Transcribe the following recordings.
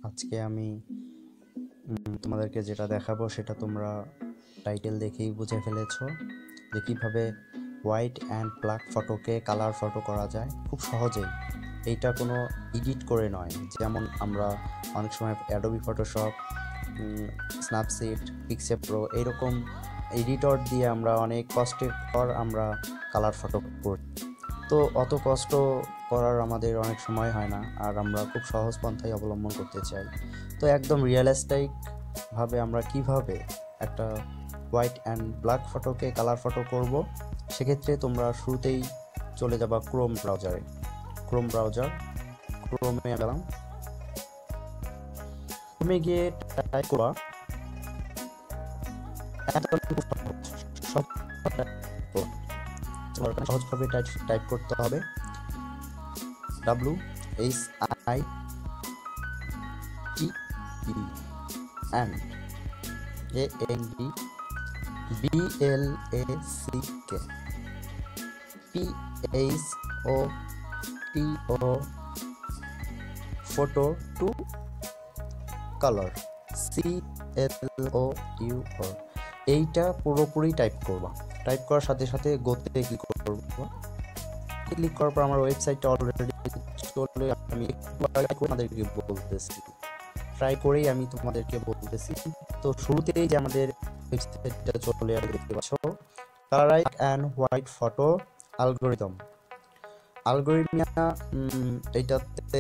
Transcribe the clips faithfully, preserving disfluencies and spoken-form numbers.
আজকে আমি উম, তোমাদেরকে যেটা দেখাবো সেটা তোমরা টাইটেল দেখেই বুঝে ফেলেছো যে কীভাবে হোয়াইট অ্যান্ড ব্ল্যাক ফটোকে কালার ফটো করা যায় খুব সহজেই। এইটা কোনো এডিট করে নয়, যেমন আমরা অনেক সময় Adobe Photoshop, Snapseed, pixel pro এইরকম এডিটর দিয়ে আমরা অনেক কষ্টের পর আমরা কালার ফটো করি। তো অত কষ্ট করার আমাদের অনেক সময় হয় না, আর আমরা খুব সহজ পন্থাই অবলম্বন করতে চাই। তো একদম রিয়েলিস্টিক ভাবে আমরা কিভাবে একটা হোয়াইট অ্যান্ড ব্ল্যাক ফটোকে কালার ফটো করব, সেক্ষেত্রে তোমরা শুরুতেই চলে যাবা ক্রোম ব্রাউজারে। ক্রোম ব্রাউজার ক্রোমে গেলাম, ক্রোমে গিয়ে টাইপ করবা সব সহজভাবে টাইপ করতে হবে W H I T E and A N D B L A C K P H O T O photo to color C L O U R। এইটা পুরোপুরি type করবা। টাইপ করার সাথে সাথে গোতে ক্লিক করবা। ক্লিক করার পর আমার ওয়েবসাইটটা অলরেডি চলে, আমি আপনাদেরকে বলতেছি, ট্রাই করেই আমি তোমাদেরকে বলতেছি। তো শুরুতেই যে আমাদের ওয়েবসাইটটা চলে আসবে, দেখতে পাচ্ছ colourise and white photo algorithm. Algorithm এইটাতে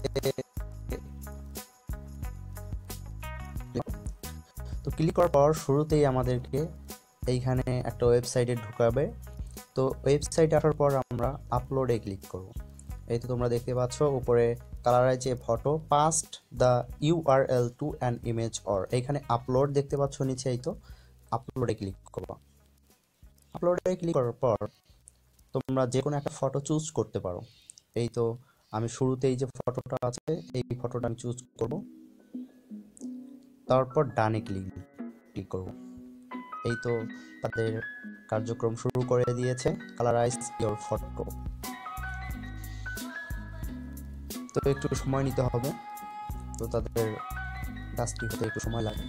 তো ক্লিক করার পর শুরুতেই আমাদেরকে এইখানে একটা ওয়েবসাইটে ঢুকাবে। তো ওয়েবসাইটে আসার পর আমরা আপলোডে ক্লিক করব। এই তো তোমরা দেখতে পাচ্ছ উপরে colourise a photo paste the URL to an image or, এইখানে আপলোড দেখতে পাচ্ছ নিচে। এই তো আপলোডে ক্লিক করবা। আপলোডে ক্লিক করার পর তোমরা যে কোনো একটা ফটো চুজ করতে পারো। এই তো আমি শুরুতেই যে ফটোটা আছে এই ফটোটা আমি চুজ করব, তারপর ডানে ক্লিক ক্লিক করব। এই তো তাদের কার্যক্রম শুরু করে দিয়েছে, কালারাইজ ইওর ফটো। তো একটু সময় নিতে হবে, তো তাদের কাজটি হতে একটু সময় লাগে,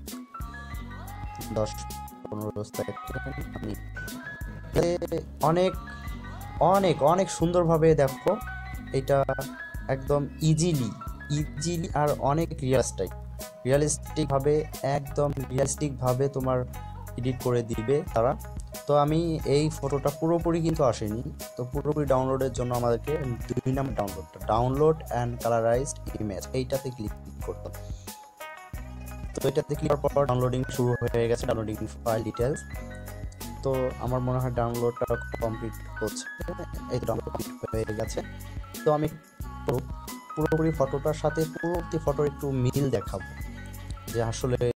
দশ পনেরো সেকেন্ড। আমি অনেক অনেক অনেক সুন্দরভাবে দেখো, এটা একদম ইজিলি ইজিলি আর অনেক রিয়ালিস্টিক রিয়ালিস্টিকভাবে একদম রিয়ালিস্টিকভাবে তোমার এডিট করে দিবে তারা। তো আমি এই ফটোটা পুরোপুরি কিন্তু আসেনি, তো পুরোপুরি ডাউনলোডের জন্য আমাদেরকে দুই নাম্বার ডাউনলোডটা ডাউনলোড অ্যান্ড কালারাইজড ইমেজ এইটাতে ক্লিক করতে। তো এটাতে ক্লিক করার পর ডাউনলোডিং শুরু হয়ে গেছে, ডাউনলোডিং ফাইল ডিটেলস। তো আমার মনে হয় ডাউনলোডটা কমপ্লিট হচ্ছে। এই ডাউনলোড কমপ্লিট হয়ে গেছে। তো আমি পুরোপুরি ফটোটার সাথে পুরোপুরি ফটোর একটু মিল দেখাবো যে আসলে